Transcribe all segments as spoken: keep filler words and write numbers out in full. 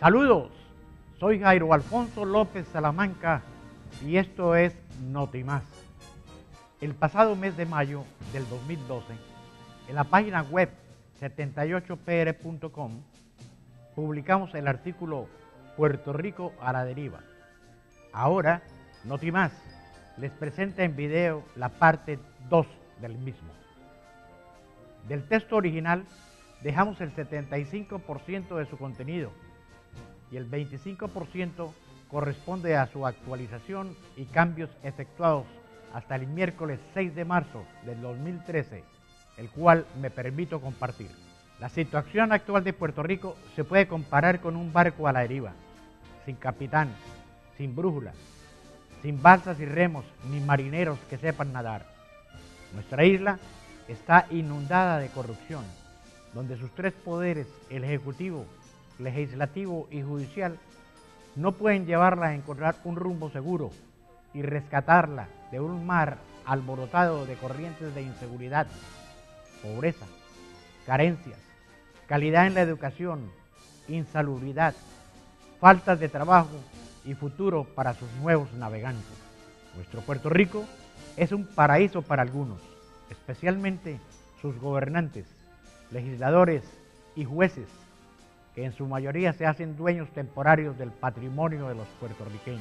Saludos, soy Jairo Alfonso López Salamanca y esto es Notimás. El pasado mes de mayo del dos mil doce, en la página web setenta y ocho p r punto com, publicamos el artículo Puerto Rico a la deriva. Ahora, Notimás les presenta en video la parte dos del mismo. Del texto original dejamos el setenta y cinco por ciento de su contenido y el veinticinco por ciento corresponde a su actualización y cambios efectuados hasta el miércoles seis de marzo del dos mil trece, el cual me permito compartir. La situación actual de Puerto Rico se puede comparar con un barco a la deriva, sin capitán, sin brújula, sin balsas y remos, ni marineros que sepan nadar. Nuestra isla está inundada de corrupción, donde sus tres poderes, el ejecutivo, legislativo y judicial, no pueden llevarla a encontrar un rumbo seguro y rescatarla de un mar alborotado de corrientes de inseguridad, pobreza, carencias, calidad en la educación, insalubridad, faltas de trabajo y futuro para sus nuevos navegantes. Nuestro Puerto Rico es un paraíso para algunos, especialmente sus gobernantes, legisladores y jueces, que en su mayoría se hacen dueños temporarios del patrimonio de los puertorriqueños.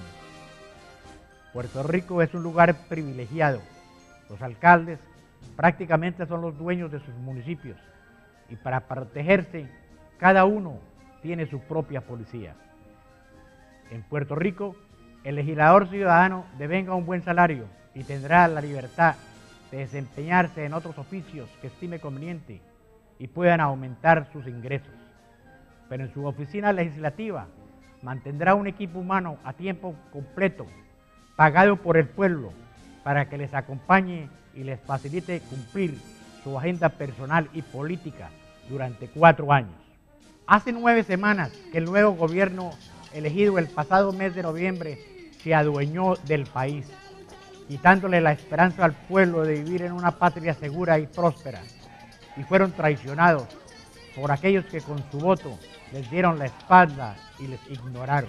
Puerto Rico es un lugar privilegiado. Los alcaldes prácticamente son los dueños de sus municipios y para protegerse cada uno tiene su propia policía. En Puerto Rico, el legislador ciudadano devenga un buen salario y tendrá la libertad de desempeñarse en otros oficios que estime conveniente y puedan aumentar sus ingresos. Pero en su oficina legislativa mantendrá un equipo humano a tiempo completo, pagado por el pueblo, para que les acompañe y les facilite cumplir su agenda personal y política durante cuatro años. Hace nueve semanas que el nuevo gobierno elegido el pasado mes de noviembre se adueñó del país, quitándole la esperanza al pueblo de vivir en una patria segura y próspera, y fueron traicionados por aquellos que con su voto les dieron la espalda y les ignoraron.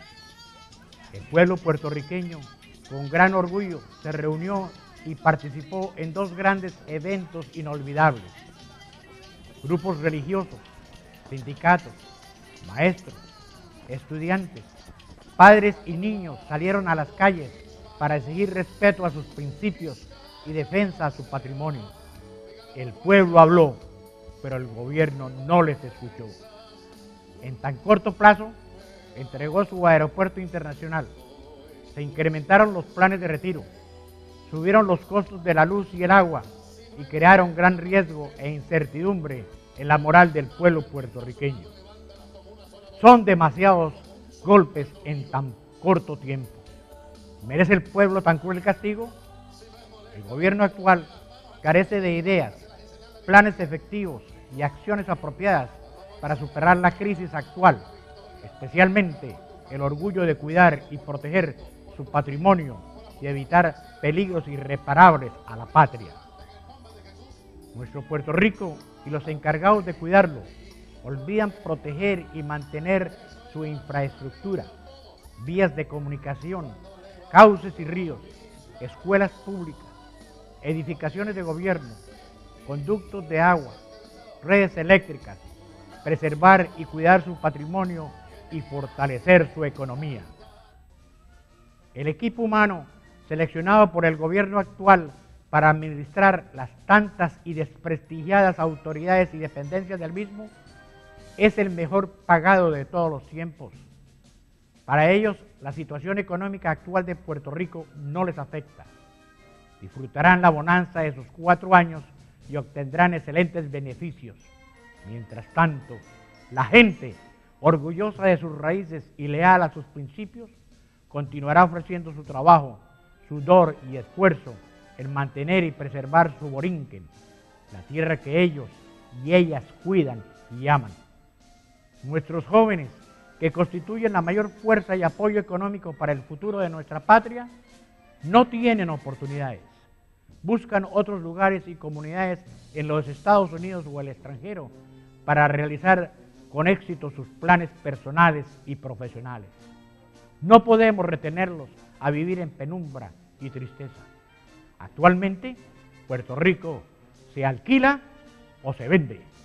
El pueblo puertorriqueño, con gran orgullo, se reunió y participó en dos grandes eventos inolvidables. Grupos religiosos, sindicatos, maestros, estudiantes, padres y niños salieron a las calles para exigir respeto a sus principios y defensa a su patrimonio. El pueblo habló, pero el gobierno no les escuchó. En tan corto plazo, entregó su aeropuerto internacional, se incrementaron los planes de retiro, subieron los costos de la luz y el agua y crearon gran riesgo e incertidumbre en la moral del pueblo puertorriqueño. Son demasiados golpes en tan corto tiempo. ¿Merece el pueblo tan cruel castigo? El gobierno actual carece de ideas, planes efectivos y acciones apropiadas para superar la crisis actual, especialmente el orgullo de cuidar y proteger su patrimonio y evitar peligros irreparables a la patria. Nuestro Puerto Rico y los encargados de cuidarlo olvidan proteger y mantener su infraestructura, vías de comunicación, cauces y ríos, escuelas públicas, edificaciones de gobierno, conductos de agua, redes eléctricas, preservar y cuidar su patrimonio y fortalecer su economía. El equipo humano seleccionado por el gobierno actual para administrar las tantas y desprestigiadas autoridades y dependencias del mismo es el mejor pagado de todos los tiempos. Para ellos, la situación económica actual de Puerto Rico no les afecta. Disfrutarán la bonanza de sus cuatro años y obtendrán excelentes beneficios. Mientras tanto, la gente, orgullosa de sus raíces y leal a sus principios, continuará ofreciendo su trabajo, sudor y esfuerzo en mantener y preservar su borinquen, la tierra que ellos y ellas cuidan y aman. Nuestros jóvenes, que constituyen la mayor fuerza y apoyo económico para el futuro de nuestra patria, no tienen oportunidades. Buscan otros lugares y comunidades en los Estados Unidos o el extranjero para realizar con éxito sus planes personales y profesionales. No podemos retenerlos a vivir en penumbra y tristeza. Actualmente, Puerto Rico se alquila o se vende.